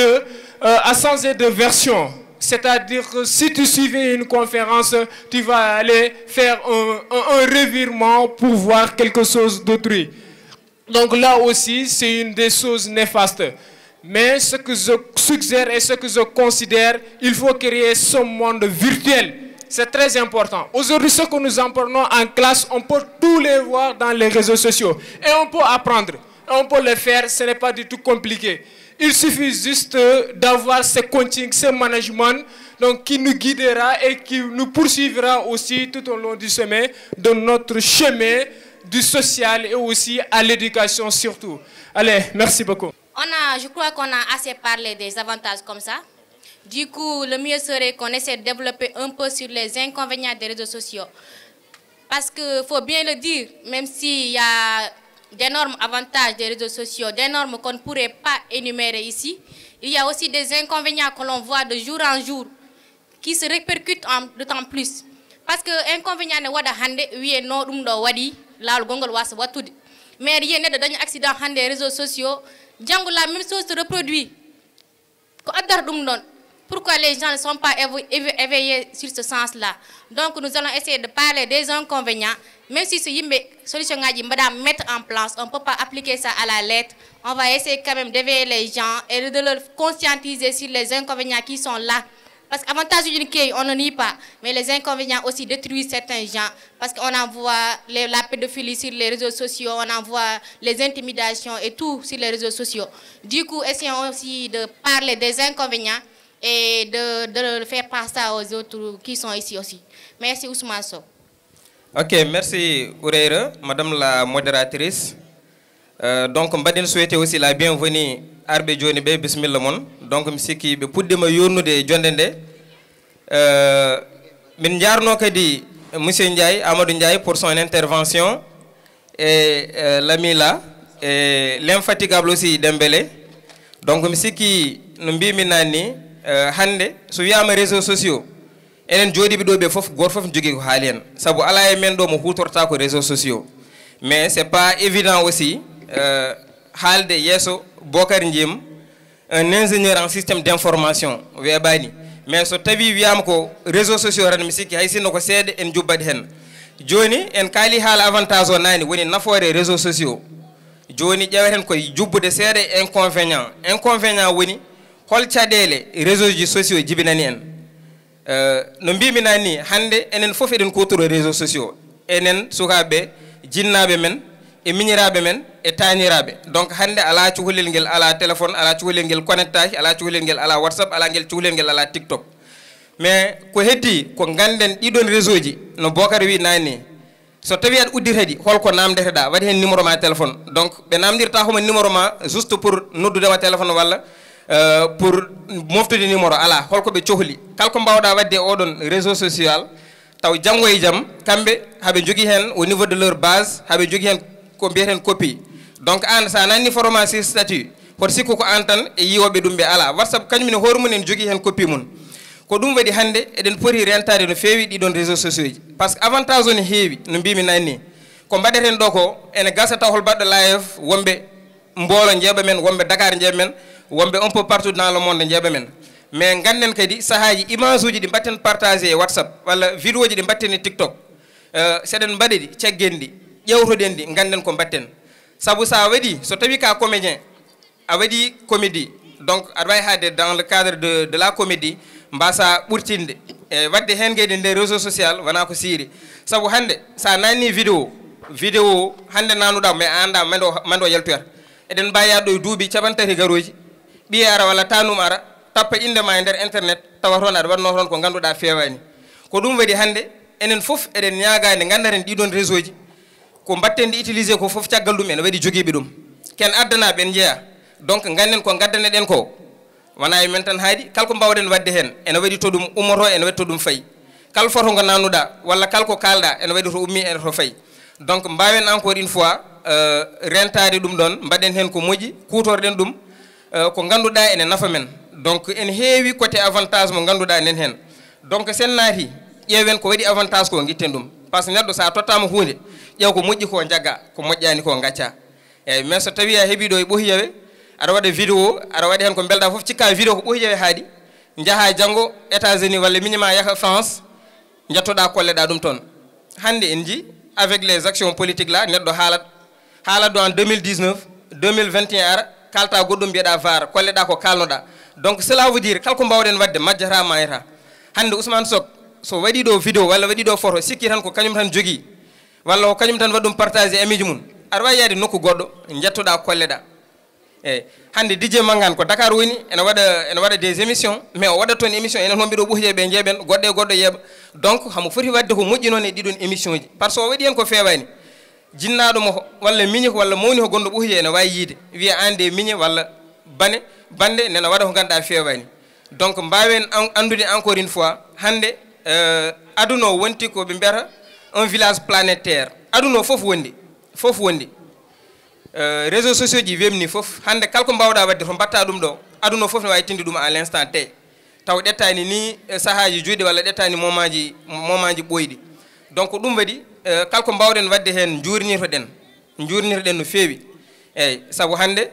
de version. C'est-à-dire que si tu suivais une conférence, tu vas aller faire un revirement pour voir quelque chose d'autrui. Donc là aussi, c'est une des choses néfastes. Mais ce que je suggère et ce que je considère, il faut créer ce monde virtuel. C'est très important. Aujourd'hui, ce que nous apprenons en classe, on peut tous les voir dans les réseaux sociaux. Et on peut apprendre. On peut le faire, ce n'est pas du tout compliqué. Il suffit juste d'avoir ce coaching, ce management donc, qui nous guidera et qui nous poursuivra aussi tout au long du chemin, de notre chemin du social et aussi à l'éducation surtout. Allez, merci beaucoup. Je crois qu'on a assez parlé des avantages comme ça. Du coup, le mieux serait qu'on essaie de développer un peu sur les inconvénients des réseaux sociaux. Parce qu'il faut bien le dire, même s'il y a d'énormes avantages des réseaux sociaux, d'énormes qu'on ne pourrait pas énumérer ici, il y a aussi des inconvénients que l'on voit de jour en jour qui se répercutent d'autant plus. Parce que l'inconvénient ne wada hande oui no dum do wadi la gongol was watude. Mais rien ne dañ accident hande des réseaux sociaux, jangu la même chose se reproduit. Ko adar dum non. Pourquoi les gens ne sont pas éveillés sur ce sens-là? Donc nous allons essayer de parler des inconvénients, même si ce solution à mettre en place, on ne peut pas appliquer ça à la lettre. On va essayer quand même d'éveiller les gens et de leur conscientiser sur les inconvénients qui sont là. Parce qu'avantage d'une quai, on ne nie pas, mais les inconvénients aussi détruisent certains gens. Parce qu'on envoie la pédophilie sur les réseaux sociaux, on envoie les intimidations et tout sur les réseaux sociaux. Du coup, essayons aussi de parler des inconvénients et de faire passer aux autres qui sont ici aussi. Merci Ousmane Sow. Ok, merci Oureira, Madame la modératrice. Donc, je vais souhaiter aussi la bienvenue à Arbe Djonibé, Bismillah Mon. Donc, je suis pour me yournou de Djondende. Min jarno kadi Monsieur Ndiaye, Amadou Ndiaye pour son intervention. Et l'ami là, et l'infatigable aussi Dembélé. Donc, je suis Numbi Minani. Hande so wiyama réseaux sociaux enen jodi bido be fof gor fof jogi ko halen sabu ala e men do mo hutorta ko réseaux sociaux mais c'est pas évident aussi halde yeso Bokar Ndiem un ingénieur en système d'information webani mais so tawi wiyama ko réseaux sociaux ran mi sikki hay sinno ko seede en jubbadi hen joni en kali hala avantage o nani woni nafoore réseaux sociaux joni ƴeweten ko jubbude seede inconvénient woni hol caɗele réseaux sociaux jibinani en no mbimi nani hande enen fof eɗen kotoro réseaux sociaux enen sukaɓe jinnaɓe men e miñiraɓe men e taniraɓe donc hande ala cukalel ngel ala téléphone ala cukalel ngel connectage ala cukalel ngel ala whatsapp ala ngel cukalel ngel ala tiktok mais ko heddi ko ganden ɗiɗon réseau ji no Bocar wi nani so tawi aɗa uddita di holko namdeteɗa waɗi hen numéro ma téléphone donc ɓe namdirta homa numéro ma juste pour noddudema téléphone walla pour moftude numéro ala holko ɓe cohli kala ko mbawɗa wadde oɗon réseau social taw janggo e jaam kamɓe haɓe jogui hen au niveau de leur base haɓe jogui hen ko mbiyeten copie donc an sa nanni format sur statut hoto sikku ko an tan e yiwoɓe ɗum ɓe ala whatsapp kañumne hoore mum en jogui hen copie mum ko ɗum waɗi hannde eɗen poti rentade no feewi ɗiɗon réseau sociaux ji par ce que avantage o ne heewi no mbimi nanni ko mbaɗeten ɗo ko ene gasa taw hol baɗɗo live wonɓe Mbolo jeeɓa men wonɓe Dakar jeeɓa men wonɓe un peu partout dans le monde jeeɓa men mais ganden kadi sahaji image uji ɗi mbatten partagé e whatsapp walla vidéo ji ɗi mbatten e tiktok seɗen mbaɗi ɗi ceggen ɗi ƴewtoɗen ɗi ganden ko mbatten saabu sa waɗi so tawi ka comédien a waɗi comédie donc aɗa wawi haade dans le cadre de la comédie mbasa ɓurtinde e wadde hen gueɗe nde réseau social wona ko siiri saabu hande sa nanni vidéo hande nanuɗa mais a anda mando yaltoyata eɗen mbawi yaɗo e duuɓi capantati garoji ɓiye ara walla tanum ara tappa indema e nder internet tawa toon aɗa waɗno toon ko ganduɗa fewani ko ɗum waɗi hande enen foof eɗen ñagade gandaren ɗiɗon réseau ji ko mbatten de utilisé ko foof caggal ɗum ene waɗi joguiɓe ɗum ken addanaɓe en jeeya donc ganden ko gaddane ɗen ko wona e men tan haadi kala ko mbawɗen wadde hen ene waɗi to ɗum ummoto ene waɗi to ɗum fayi kala foto ngo nannuɗa walla kala ko kalɗa ene waɗi to ummi ene to fayi donc mbawen encore une fois rentade ɗum ɗon mbaɗen hen ko moƴƴi kutorɗen ɗum ko ganduɗa ene nafa men donc en heewi côté avantage mo ganduɗa enen hen donc sen naati ƴeewen ko waɗi avantage ko guitten ɗum par ce que neɗɗo sa tottama hunde ƴeew ko moƴƴi ko jagga ko moƴƴani ko gacca eyyi mais so tawi a heeɓi ɗo e ɓohiyawe aɗa waɗa vidéo aɗa waɗi hen ko belɗa foof cikka vidéo ko ɓohiyawe haadi jaaha janggo États-Unis walla minima yaaha France jettoɗa kolleɗa ɗum toon hande en ji avec les actions politiques là neɗɗo haalat ɗo en 2019 2021 ara kalta goɗɗum mbiyeɗa var kolleɗa ko kalnoɗa donc cela veut dire kala ko mbawɗen wadde majjata mayata hande Ousmane Sok so waɗi ɗo vidéo walla waɗi ɗo photo sikki tan ko kañum tan jogui walla ko kañum tan waɗi ɗum partagé amiji mum aɗa wawi yaade nokku goɗɗo jettoɗa kolleɗa eyyi hande DJ Mangane ko Dakar woni ene waɗa des émissions mais o waɗat toon émission enen homɓe ɗo ɓohiyeɓe jeeɓen goɗɗo e goɗɗo yeeɓa donc hamo foti wadde ko moƴƴi noon e ɗiɗon émission ji par ce que o waɗi hen ko fewani jinnaɗo mo walla miñi ko walla mawni ko gonɗo ɓohiye ene wawi yiide wiya an de miñi walla bande nena waɗa ko ganduɗa fewani donc mbawen andude encore une fois hande aduna o wonti ko ɓe mbiyata un village planétaire aduna o foof wondi réseaux sociaux ji wemni foof hande kala ko mbawɗa wadde to mbatta ɗum ɗo aduna o foof ne wawi tinde ɗum à l' instant T taw ɗettani ni sahaji juuɗe walla ɗettani moment ji ɓoyɗi donc ɗum waɗi kala ko mbawɗen wadde hen jurnirtoɗen no feewi eyyi saabu hande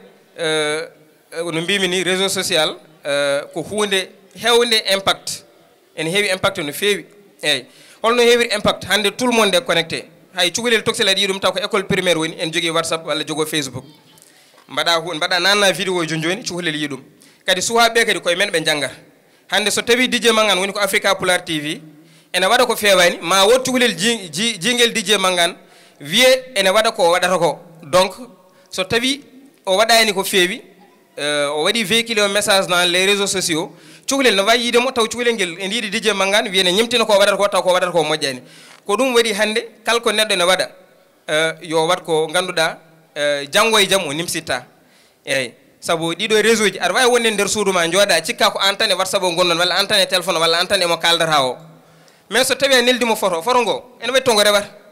no mbimi ni réseau social ko hunde hewde impact ene heewi impact no feewi eyyi holno heewiri impact hande tout le monde est connecté hay cukalel toxel aɗa yiɗum taw ko école primaire woni en jogui whatsapp walla jogo facebook mbaɗa nanna vidéo joni cukalel yiɗum kadi sukaɓeɓe kadi koye men ɓe janggata hande so tawi DJ Mangane woni ko Africa Pular TV ene waɗa ko fewani ma wot cukalel jinguel DJ Mangane wiye ene waɗa ko waɗata ko donc so tawi o waɗani ko feewi o waɗi véhiculé o message dans les réseaux sociaux cukalel no wawi yiidemo taw cukalel nguel en yiiɗi DJ Mangane wiye ne ñimtina ko waɗata ko taw ko waɗata ko moƴƴani ko ɗum waɗi hande kala ko neɗɗo ne waɗa yo wat ko ganduɗa janggo e jaam o nimsitta eyyi saabu ɗiɗo réseau ji aɗa wawi wonde nder suudu ma jooɗa cikka ko an tan e whatsapp o gonɗon walla an tan e téléphone walla an tan emo kaldata o mais so tawi a neldimo photo ngo ene waɗi tongo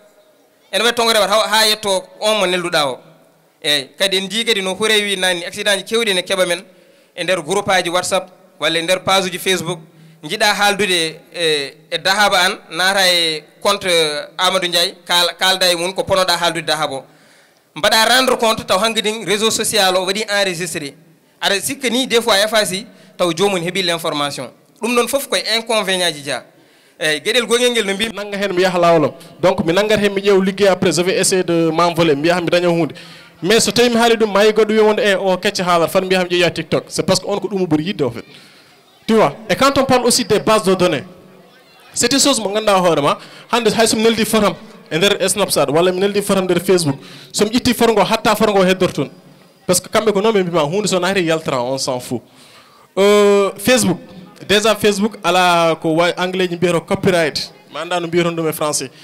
rewata ha yetto on mo nelduɗa o eyyi kadi en jii kadi no Houraye wi nani accident ji kewɗi ne keeɓa men e nder groupe aji whatsapp walla e nder page uji facebook jiiɗa haaldude e dahaba an naata e compte Amadou Ndiaye kalda e mum ko ponoɗa haaldude dahaba o mbaɗa rendre compte taw hankkadin réseau social o waɗi enregistré aɗa sikka ni des fois effaci taw jomum heeɓi l' information ɗum ɗon foof koye inconvénient ji jaa eyyi gueɗel gongel ngel no mbi nanga hen mi yaaha lawolom donc mi nanggat hen mi ƴeew ligguey après je vais essayer de m'envoler mi yaha mi daña hunde mais so tawi mi haali ɗum mayi goɗɗo wiwonde o kecce haalata fan mi yaha mi ƴeeya TikTok c'est parce que on ko ɗum ɓuuri yidde en fait tu vois et quand on parle aussi des bases de données c'est une chose mo ganduɗa hoorema hande hay somi neldi fotam e nder Snapchat walla mi neldi fotam nder Facebook somi itti foto ngo hatta foto ngo heddor toon par ce que kamɓe ko noon ɓe mbima hunde so naati yaltran on s'en fout Facebook déjà Facebook ala ko way anglais ji mbiyata copyright mi anda no mbiyaton ɗum e français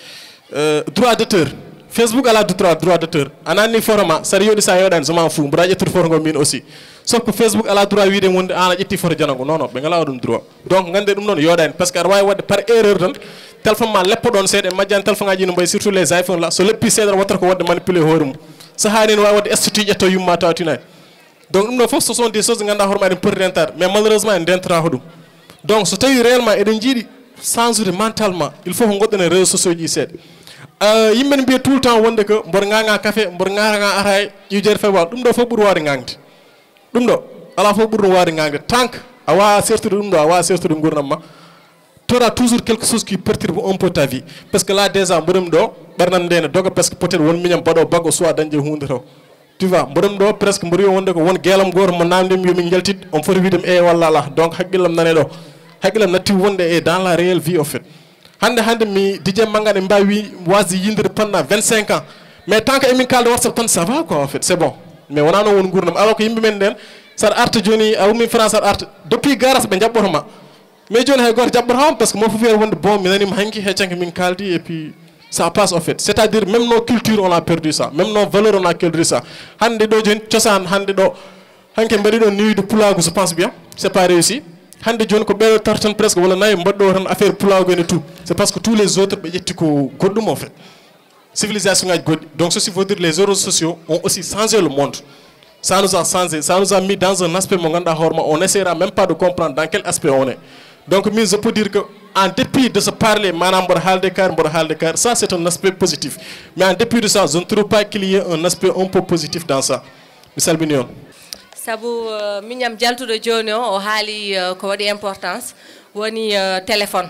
droit d'auteur Facebook ala droit d'auteur anani forma sar yodi sa yodan zama fu mbra jetur forgo min aussi sauf que Facebook ala droit wiide wonde ana jetti for janago non non be ngala dum droit donc ngande dum non yodan parce que way wadde par erreur tan téléphone ma leppo don sede majjan téléphone ngaji no bay surtout les iPhone là so leppi sede watar ko wadde manipuler horum sa hanin way wadde esthétique jetto yumma tawtina donc dum no fof ce sont des choses nganda horma den pour rentar mais malheureusement en dentra hodum donc so tawi réellement eden jidi censurer mentalement il faut ko godden réseaux sociaux ji sede yimɓe mbiya tout le temps wonde que mbor nganga café mbor nganga aray ƴiwjere febal ɗum ɗo fof ɓuuri wawde gangde ɗum ɗo ala fof ɓuuri wawde gangde tant que a wawa sertude ɗum ɗo a wawa sertude gurdam ma tora toujours quelque chose qui perturbe un peu ta vie parce que là déjà mboɗom ɗo ɓernam nde ne doga presque peut être won miñam mbaɗo baggo soit dañde hunde taw tu vois mboɗom ɗo presque mboɗo wi wonde ko won guelam goto mo namdemi yomin jaltit on foti widem e walla ala donc haqqillam nane ɗo haqqillam natti wonde e dans la réelle vie au fait hande mi DJ Mangane mbawi wasi yindere pendant 25 ans mais tant que emin kalde WhatsApp tan ça va quoi en fait c'est bon mais wona non won gurnam alors que yimbe men den sar arte joni a ummi France arte depuis garage be jabbotoma mais joni hay goto jabbotoma parce que mo fofi wonde bon mi nani hanki heccanke min kaldi et puis ça passe en fait c'est-à-dire même nos cultures on a perdu ça même nos valeurs on a perdu ça hande do joni ciosan hande do hanke mbadi do nuit de pulago je pense bien c'est pas réussi hande joni ko ɓeɗo tartan presque wala nayi mbaɗɗo tan affaire pulago et tout c'est parce que tous les autres ɓe ƴetti ko goɗɗum en fait civilisation ngaji goɗɗi donc ceci veut dire les réseaux sociaux ont aussi changé le monde ça nous a changé ça nous a mis dans un aspect mo ganduɗa hoorema on essaiera même pas de comprendre dans quel aspect on est donc min je peux dire que en dépit de se parler manam mboɗo haalde kar ça c'est un aspect positif mais en dépit de ça je ne trouve pas qu'il y ait un aspect un peu positif dans ça mi salmini on sabu miñam jaltuɗo joni o haali ko waɗi importance woni téléphone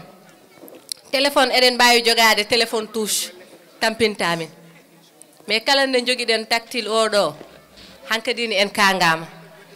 eɗen mbawi jogade téléphone touche tampintamin mais kala nde joguiɗen tactile oɗo hankadini en kangama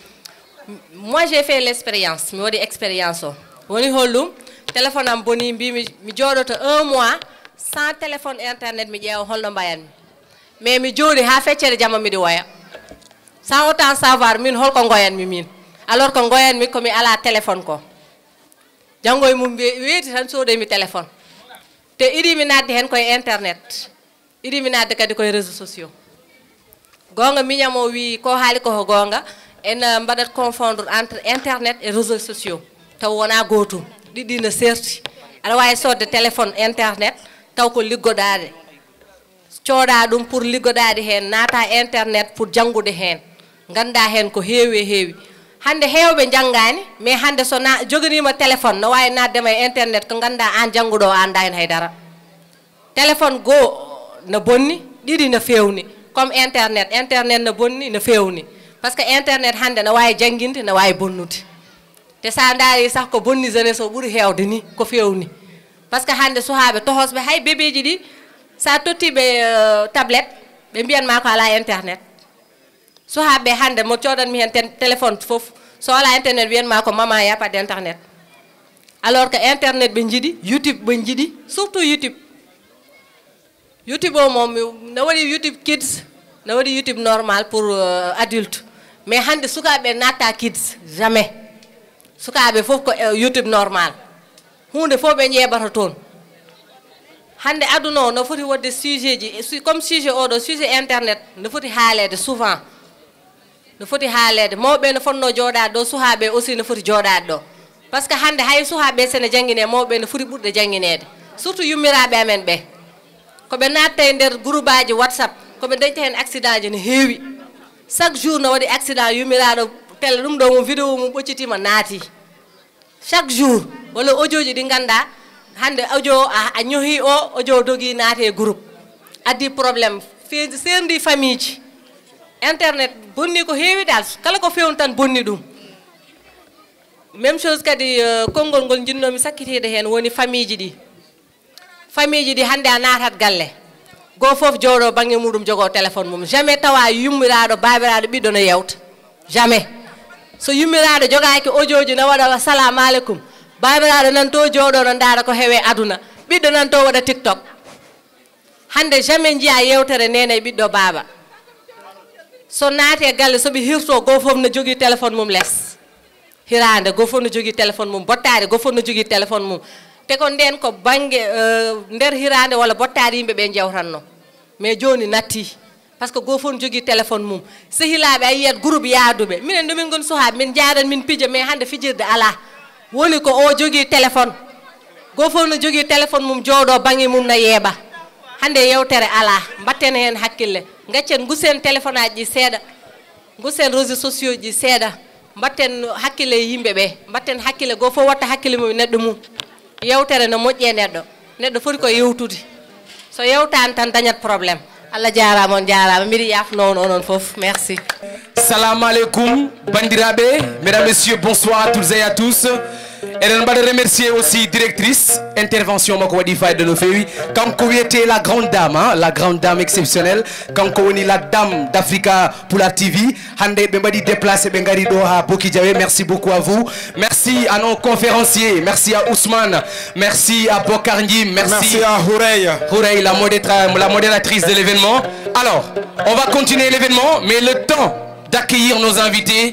moi j'ai fait l'expérience mi waɗi expérience o woni hollum téléphone am boni mbimi mi jooɗoto 1 mois sans téléphone internet mi ƴeewa holno mbayanmi mais mi jooɗi ha feccere jamma miɗi woya sans autant savoir min holko goyanmi min alors que goyanmi komi ala téléphone ko janggo e mum weeti tan soodemi téléphone te iɗimi nadde hen koye internet iɗimi nadde kadi koye réseaux sociaux gonga miñam o wi ko haali koko gonga en mbaɗat confondre entre internet et réseaux sociaux taw wona gotum ɗiɗi ne serti aɗa wawi sodde téléphone internet taw ko liggoɗade cooɗa ɗum pour liggoɗade hen naata internet pour janggude hen ganda hen ko heewi heewi hande hewɓe janggani mais hande so joganima téléphone no wawi naddema e internet ko ganda an jangguɗo o anda hen haydara téléphone goo no bonni ɗiɗi no fewni comme internet no bonni no fewni par ce que internet hande no wawi jangguinde no wawi bonnude te sa daari sah ko bonni jeunesse o ɓuuri hewde ni ko fewni par ce que hande suhaɓe tohosɓe hay bébéji ɗi sa tottiɓe tablette ɓe mbiyanma ko ala internet suhaɓe hande mo codanmi hen téléphone foof so wala internet wiyanma ko mama ya pas d' internet alors que internet ɓe jiiɗi youtube ɓe jiiɗi surtout youtube o moom no waɗi youtube kids no waɗi youtube normal pour adulte mais hande sukaɓe natta kids jamais sukaɓe foof ko youtube normal hunde fof ɓe ƴeɓata toon hande aduna o no foti wadde sujet ji comme sujet oɗo sujet internet no foti haalede souvent no foti haalede mawɓe no fonno jooɗade ɗo suhaɓe aussi no foti jooɗade ɗo par ce que hande hay suhaɓe sene jangguine mawɓe no foti ɓurɗe jangguinede surtout yummiraɓe amen ɓe koɓe natta e nder groupe aji whatsapp koɓe dañta hen accident ji no heewi chaque jour no waɗi accident yummiraɗo tele ɗum ɗo mo vidéo mum ɓoccitima naati chaque jour walla audio ji ɗi ganda hande audio a ñohi o audio dogui naate e groupe addi probléme serdi famille ji internet bonni ko heewi dal kala ko fewni tan bonni ɗum même chose kadi konngol ngol jinnomi sakkitide hen woni famille ji ɗi hande a natat galle go foof jooɗo banggue muɗum jogo téléphone mum jamais tawa yummiraɗo babiraɗo ɓiɗɗo no yewta jamais so yummiraɗo jogaki audio ji no waɗa assalamu aleykum babiraɗo nan to jooɗo no daara ko heewe aduna ɓiɗɗo nan to waɗa tiktok hande jamais jiiya yewtere nene e ɓiɗɗo baaba so naati e galle soɓe hirto go foof no jogui téléphone mum less hirande go foof no jogui téléphone mum bottade go foof no jogui téléphone mum te ko nden ko bange nder hirande walla bottade yimɓe ɓe jewtanno mais joni natti par ce que go fof jogui téléphone mum sehilaɓe a yiyat groupe yaaduɓe minen ɗo min goni sohaɓe min jaadan min pija mais hande fijirde ala woni ko o jogui téléphone go fof no jogui téléphone mum jooɗo bangi mum no yeeɓa hande yewtere ala mbatten hen hakkille gaccen gussen téléphone aji ɗi seeɗa gussen réseaux sociaux ji seeɗa mbatten hakkille yimɓe ɓe mbatten hakkille go fof watta hakkille mum neɗɗo mum yewtere no moƴƴe neɗɗo foti ko yewtude so yewtani tan dañat probléme Allah jarama on jarama mbiɗa yafno on onon fof merci. Salam alaikum bandiraɓe, mesdames, messieurs, bonsoir à toutes et à tous. Et on va remercier aussi directrice intervention mako wadi fayda no fewi kanko wiyete la grande dame, hein, la grande dame exceptionnelle kanko woni la dame d'Africa Pulaar TV hande be mbadi déplacer be ngari do ha Boki Diawé. Merci beaucoup à vous, merci à nos conférenciers, merci à Ousmane, merci à Bokar Ndim, merci à Houreille, la modératrice de l'événement. Alors on va continuer l'événement, mais le temps d'accueillir nos invités,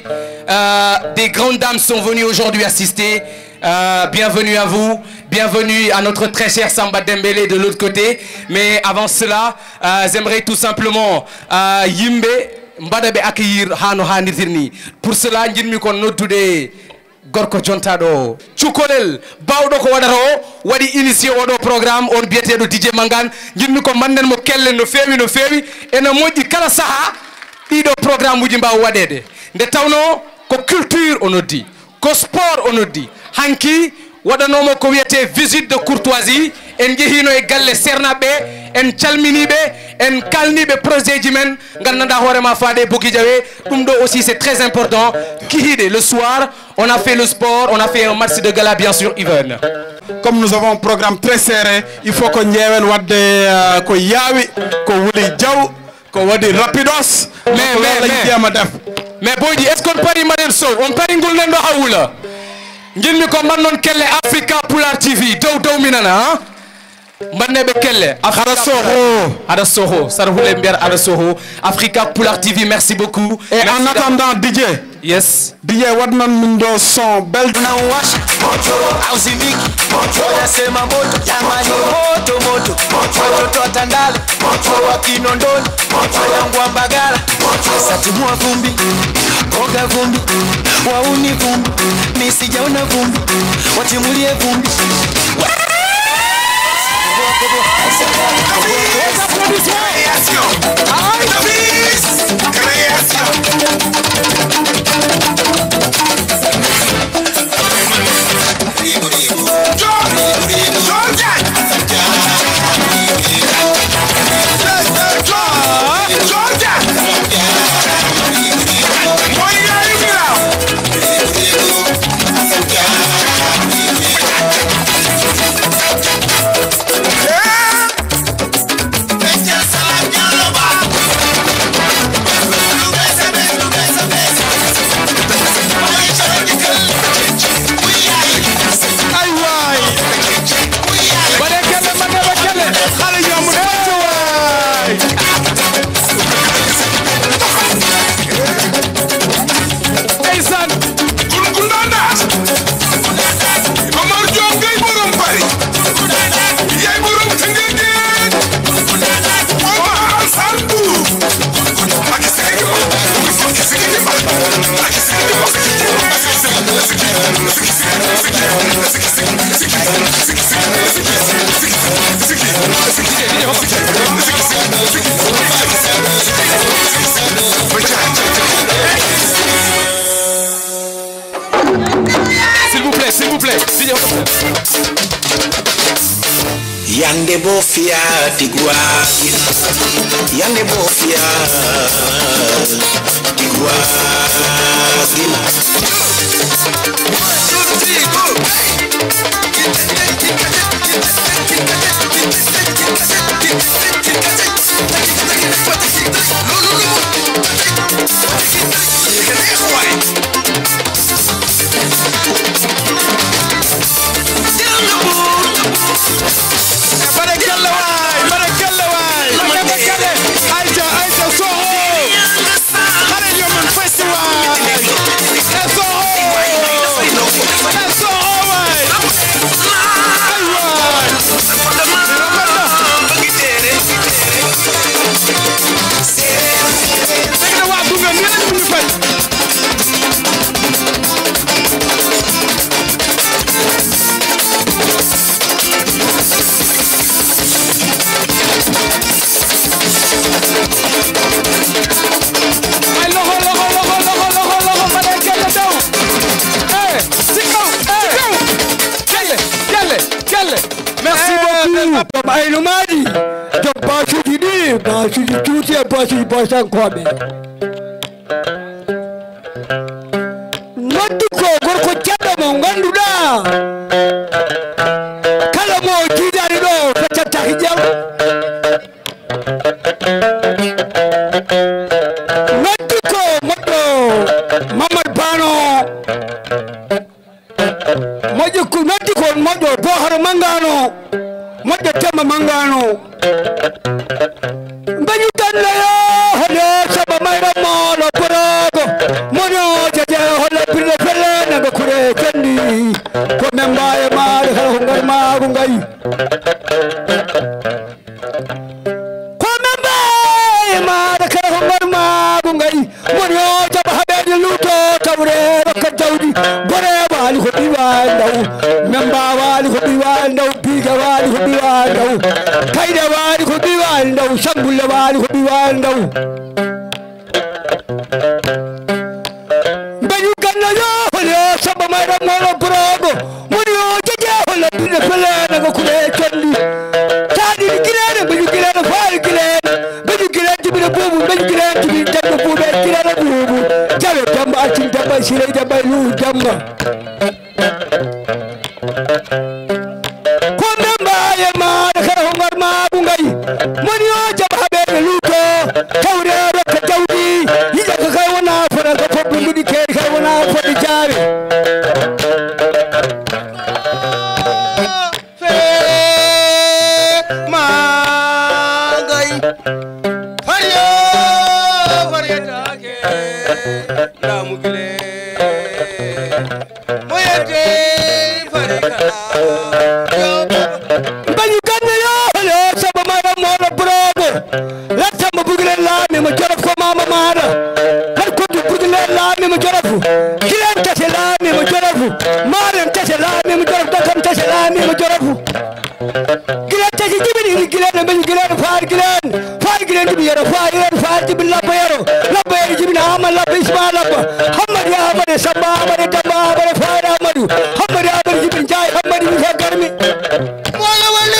des grandes dames sont venues aujourd'hui assister. Bienvenue à vous, bienvenue à notre très cher Samba Dembélé de l'autre côté. Mais avant cela, j'aimerais tout simplement Yimbe Mbadabe accueillir Hano Hanirni. Pour cela, nous avons noté Gorko Jontado, Chukolel, Baudo ko wadaro, wadi initié au programme, on biete do DJ Mangan, nous ko manden mo kelle no fewi, et no moji kala saha, ido programme uji mbaw wadede. Nde tawno ko culture on dit, ko sport on dit. Hanki waɗanomo ko wiyete visite de courtoisie en jehino e galle sernaɓe en calminiɓe en kalniɓe projet ji men gandanɗa hoorema faade Boki Diawé. Ɗum ɗo aussi c'est très important. Kihiɗe le soir on a fait le sport, on a fait un match de gala bien sûr Yvonne. Comme nous avons un programme très serré, il faut qu'on ƴeewen wadde ko yaawi ko Wuli Diaw ko waɗi rapidos mais boydi est ce qu'on pari maɗen sow on pari ngol nen ɗo hawula jinmi ko man non kelle Africa Pulaar TV dow minana ha mbanneɓe kelle aɗa soho saɗa hule mbiyata aɗa soho Africa Pulaar TV. Merci beaucoup. Et en attendant DJ, yes DJ wadnan min do son bel Oga vumbi, wauni vumbi, misijaona vumbi, watimulie vumbi. S'il vous plaît. Yande bofia tigwa, yande bofia tigwa. That's all right. basuji cuuti e basuji boytankoɓe noddu ko gorko ceɗɗo mo ganduɗa kala mo jiidani ɗo feccattaki jam noddu ko moƴƴo Mamadou Bano moƴƴo ko noddi ko moƴƴo Boharo Mangano moƴƴo Temba Mangano mbeñu gannayo hono saba mayra moɗo borogo mono jeje holla birde felle naga kure kendi ko men mbaye maɗo kala ko ngar mago ngayi ko men mbaye maɗo kala ko ngar mago ngayi mono jaba haɓede luto tawre rokka jawdi bore wali ko ɓiwa ndaw memba wali ko ɓiwa ndaw biga wali ko ɓiwa ndaw kayde wali ko ɓiwa ndaw sambulle wali ko ɓiwa ndaw mbeñu ganna yo hole saba mayra moɗo borogo moni yo jeje holla birde felle naga kure kendi taɗiɗi guilene mbeñu guilene faali guilene mbeñu guilene jibine buubu mbeñu guilene jibine demɓe buuɓe guilene buubu jawe demba acin demba sirey demba yu demba ko men mbaye maɗa kala ko ngar maɓu ngayi moni yo jaɓa haɓede luto tawre rokka jawdi yiƴa ko kay wona fota ko fobɓe mbiɗi keeri kay wona fodde jaari magay fariyo fariyatake lamugile moyete farikala mbeñu ganna yo hole saba mayra moɗo borogo lattamba bugilen laamima jorof ko mama maɗa har koddu bugilen laamima jorofu kilen tete laamima jorofu maɗen tete laamima jorofu dakam tete laamima jorofu gilen tete jiɓini ini gilene mbeñu gilene faari gilen jiɓi yero faari jiɓi labba yero jibina Hamad labba Ismail labba Hamad ya Hamad Samba Hamad Damba Hamad Farid Hamadou Hamad Hamad jibin Jaay Hamad Moussa Garmi wala wala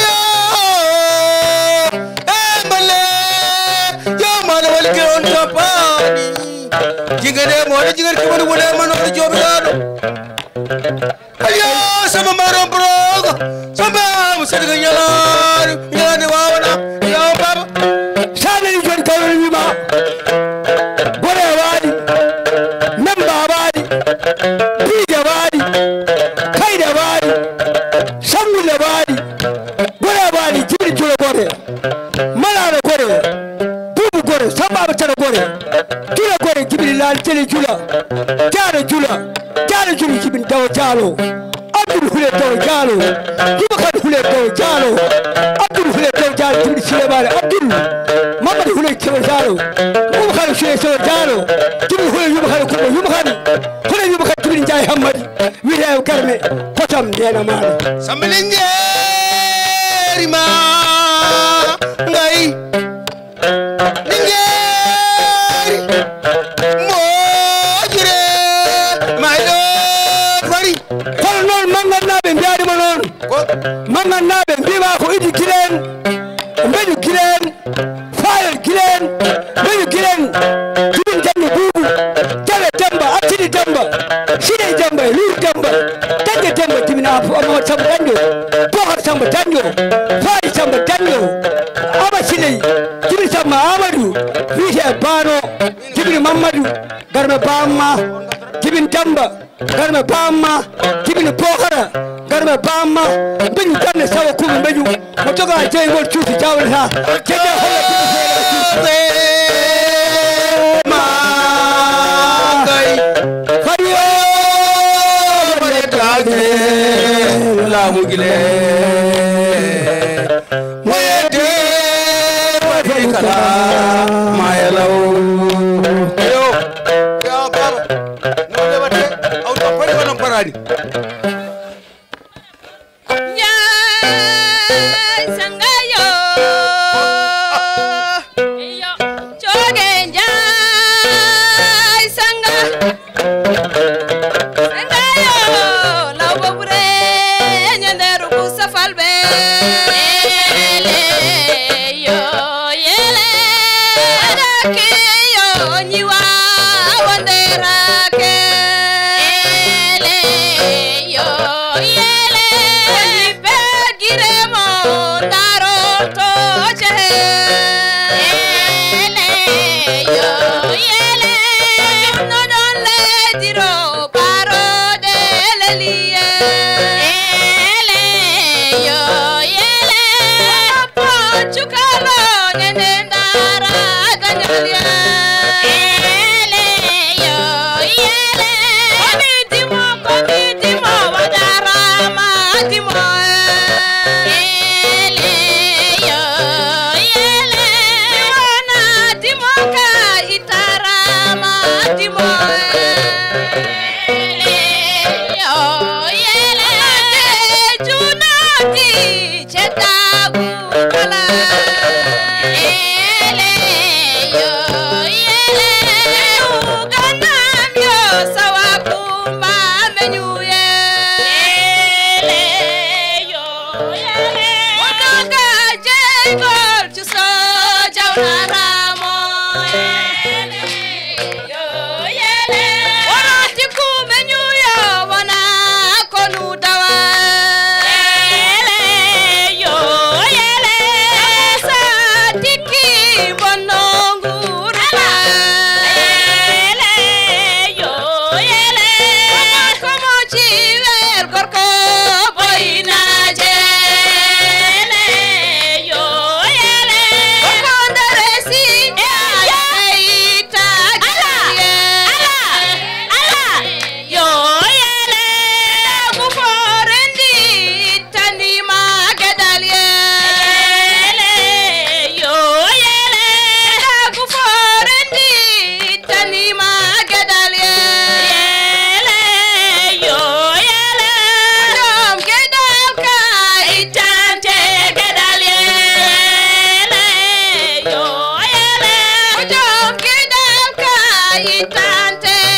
mbale yo mala wali ke on tapani jigade mo jigar ki woni wala man on jobi dado ayo sama maram brogo sama musadiga nyalaani wawana yo baba sana ni jon kawri wima bore wadi memba wadi biga wadi kayda wadi sangule wadi bore wadi jibri jula bore malana bore bubu bore samba tara bore jula bore jibri lal tele jula jara jula jibin daw jalo Abdul Hule daw jalo Yubakan Hule daw jalo Abdul Hule daw jalo jibri silebare Abdul Mamad Hule daw jalo Yubakan Hule daw jalo jibri Hule Yubakan jibri Jaay Hamad wirew garme potam dena mala samlingeeri ma ngay lingeeri moojire maylo fari kono noon mangannaɓe mbiyaɗima noon mangannaɓe mbiwa ko idi gilen mbeñu gilen fayol gilen mbeñu gilen jibin jamno buubu jawe demba attini demba siɗey demba e luur demba dañde demba jibina Amadou Samba dañɗo Bohar Samba dañɗo Fayi Samba dañɗo Aba Siley jibini Samba Amadou wiyete Bano jibini Mamadou garme bamma jibin Damba garme bamma jibini Bohara garme bamma mbeñu ganne sawa kuɓe mbeñu mo joga jeygol cuuti jawlata jeje holla mugile moyete kala mayalaw yo ya baba no debate auto pare wala parani Njaay sangayo yo joge Njaay sanga sangayo law bobure nyanderu ku safal be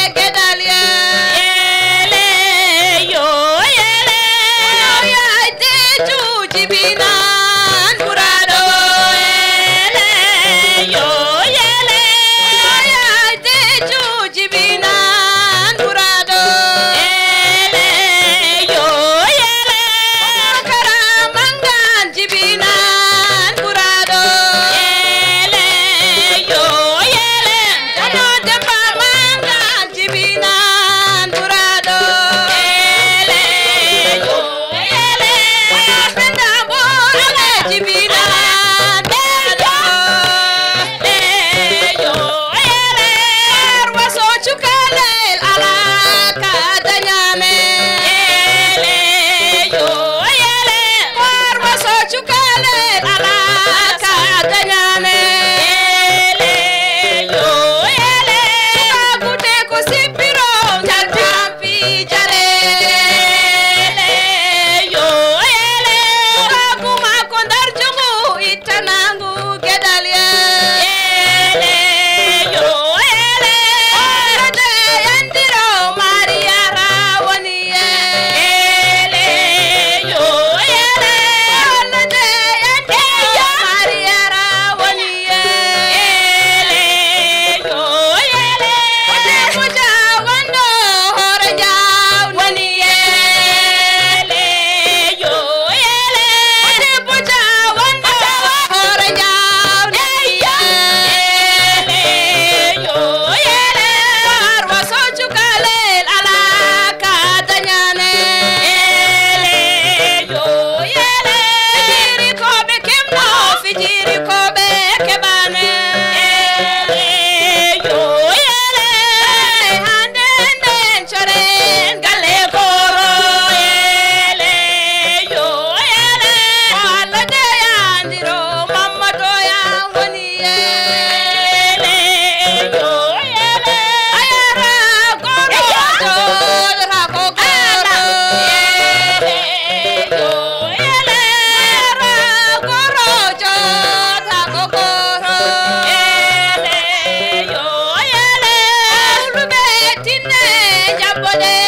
Bode